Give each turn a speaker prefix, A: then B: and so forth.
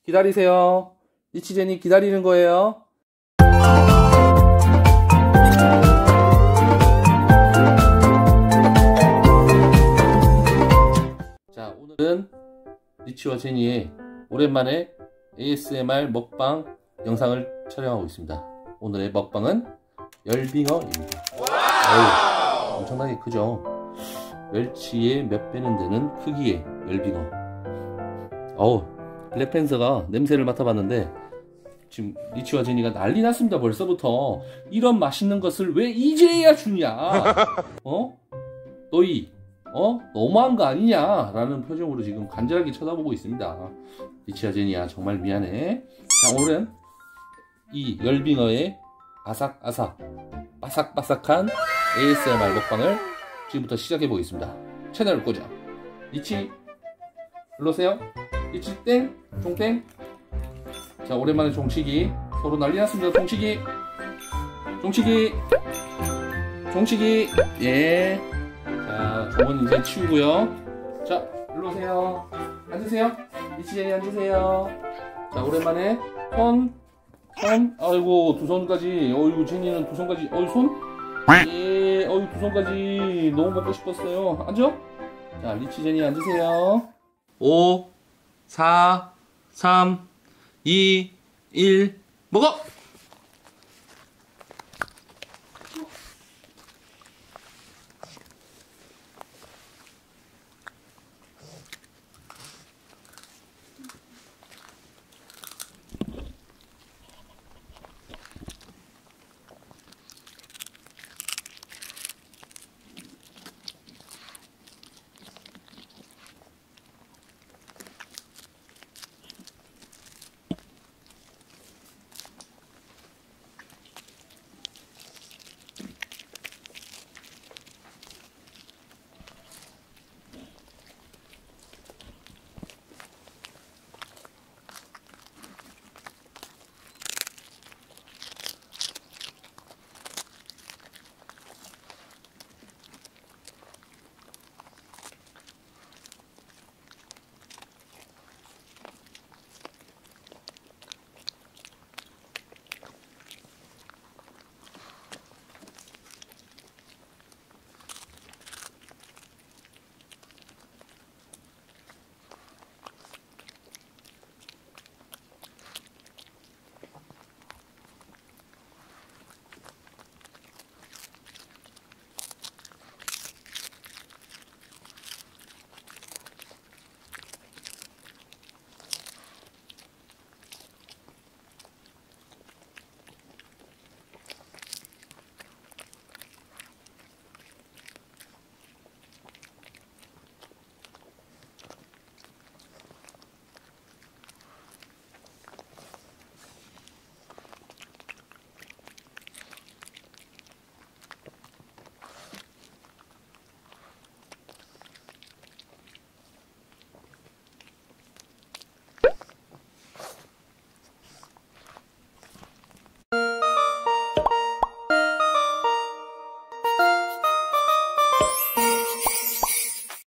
A: 기다리세요. 리치제니 기다리는 거예요. 자, 오늘은 리치와 제니의 오랜만에 ASMR 먹방 영상을 촬영하고 있습니다. 오늘의 먹방은 열빙어입니다. 엄청나게 크죠? 멸치의 몇 배는 되는 크기의 열빙어. 블랙팬서가 냄새를 맡아봤는데 지금 리치와 제니가 난리 났습니다. 벌써부터. 이런 맛있는 것을 왜 이제야 주냐? 너희 너무한 거 아니냐? 라는 표정으로 지금 간절하게 쳐다보고 있습니다. 리치와 제니야, 정말 미안해. 자, 오늘은 이 열빙어의 아삭아삭 바삭바삭한 ASMR 먹방을 지금부터 시작해 보겠습니다. 채널을 꽂아. 리치 일로 오세요. 리치 땡 종땡. 자, 오랜만에 종치기. 서로 난리 났습니다. 종치기. 예. 자, 종은 이제 치우고요. 자, 일로 오세요. 앉으세요. 리치 제니 앉으세요. 자, 오랜만에 손. 아이고, 두 손까지. 어이구, 제니는 두 손까지. 손? 예, 두 손까지. 너무 먹고 싶었어요. 앉아. 자, 리치 제니 앉으세요. 5, 4, 3, 2, 1, 먹어!